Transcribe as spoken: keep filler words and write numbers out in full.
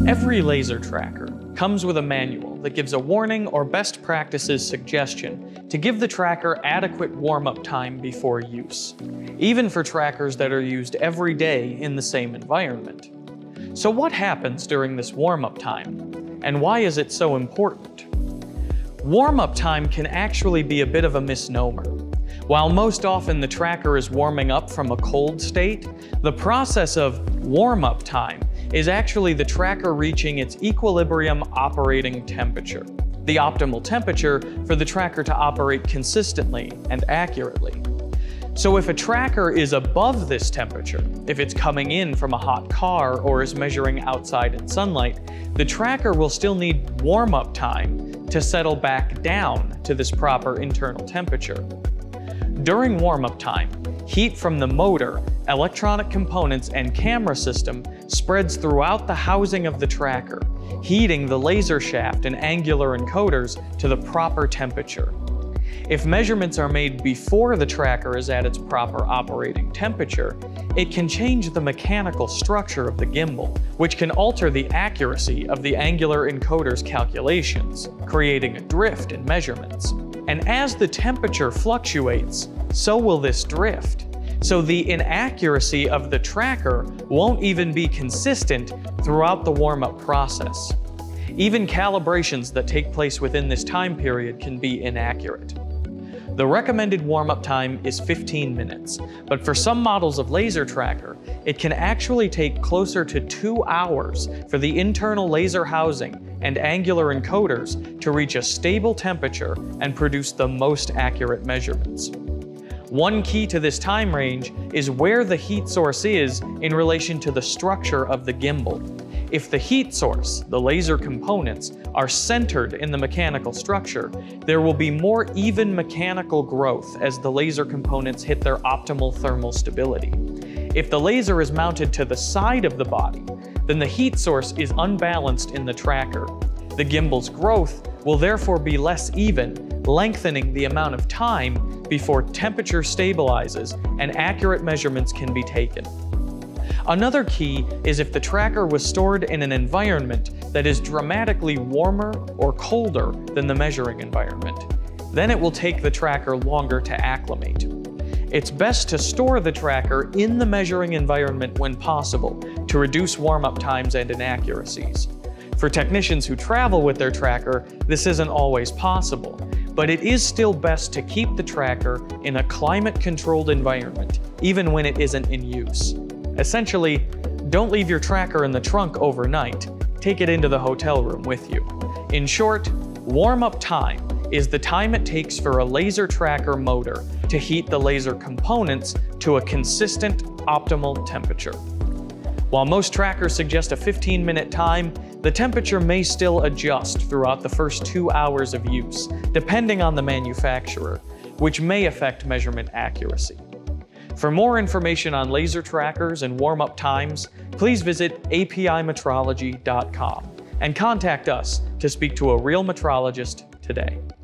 Every laser tracker comes with a manual that gives a warning or best practices suggestion to give the tracker adequate warm-up time before use, even for trackers that are used every day in the same environment. So what happens during this warm-up time, and why is it so important? Warm-up time can actually be a bit of a misnomer. While most often the tracker is warming up from a cold state, the process of warm-up time is actually the tracker reaching its equilibrium operating temperature, the optimal temperature for the tracker to operate consistently and accurately. So if a tracker is above this temperature, if it's coming in from a hot car or is measuring outside in sunlight, the tracker will still need warm-up time to settle back down to this proper internal temperature. During warm-up time, heat from the motor, electronic components, and camera system spreads throughout the housing of the tracker, heating the laser shaft and angular encoders to the proper temperature. If measurements are made before the tracker is at its proper operating temperature, it can change the mechanical structure of the gimbal, which can alter the accuracy of the angular encoder's calculations, creating a drift in measurements. And as the temperature fluctuates, so will this drift. So the inaccuracy of the tracker won't even be consistent throughout the warm-up process. Even calibrations that take place within this time period can be inaccurate. The recommended warm-up time is fifteen minutes, but for some models of laser tracker, it can actually take closer to two hours for the internal laser housing and angular encoders to reach a stable temperature and produce the most accurate measurements. One key to this time range is where the heat source is in relation to the structure of the gimbal. If the heat source, the laser components, are centered in the mechanical structure, there will be more even mechanical growth as the laser components hit their optimal thermal stability. If the laser is mounted to the side of the body, then the heat source is unbalanced in the tracker. The gimbal's growth will therefore be less even, lengthening the amount of time before temperature stabilizes and accurate measurements can be taken. Another key is if the tracker was stored in an environment that is dramatically warmer or colder than the measuring environment. Then it will take the tracker longer to acclimate. It's best to store the tracker in the measuring environment when possible to reduce warm-up times and inaccuracies. For technicians who travel with their tracker, this isn't always possible, but it is still best to keep the tracker in a climate-controlled environment, even when it isn't in use. Essentially, don't leave your tracker in the trunk overnight. Take it into the hotel room with you. In short, warm-up time is the time it takes for a laser tracker motor to heat the laser components to a consistent, optimal temperature. While most trackers suggest a fifteen minute time, the temperature may still adjust throughout the first two hours of use, depending on the manufacturer, which may affect measurement accuracy. For more information on laser trackers and warm-up times, please visit A P I metrology dot com and contact us to speak to a real metrologist today.